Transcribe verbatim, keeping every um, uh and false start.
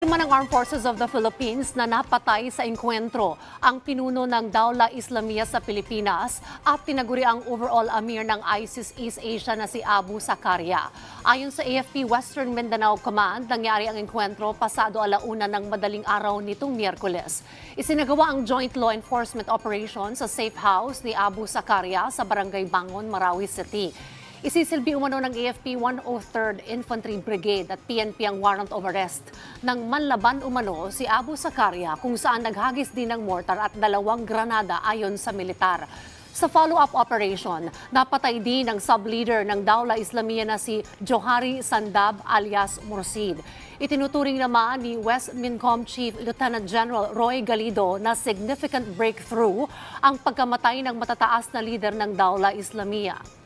Pirma ng Armed Forces of the Philippines na napatay sa engkwentro ang pinuno ng Dawla Islamiyah sa Pilipinas at tinaguri ang overall Amir ng ISIS East Asia na si Abu Sakarya. Ayon sa A F P Western Mindanao Command, nangyari ang engkwentro pasado alauna ng madaling araw nitong Miyerkules. Isinagawa ang joint law enforcement operation sa safe house ni Abu Sakarya sa Barangay Bangon, Marawi City. Isisilbi umano ng A F P one oh third Infantry Brigade at P N P ang warrant of arrest nang manlaban umano si Abu Sakarya kung saan naghagis din ng mortar at dalawang granada ayon sa militar. Sa follow-up operation, napatay din ang sub-leader ng Dawla Islamiyah na si Johari Sandab alias Mursid. Itinuturing naman ni West Mincom Chief Lieutenant General Roy Galido na significant breakthrough ang pagkamatay ng matataas na leader ng Dawla Islamiyah.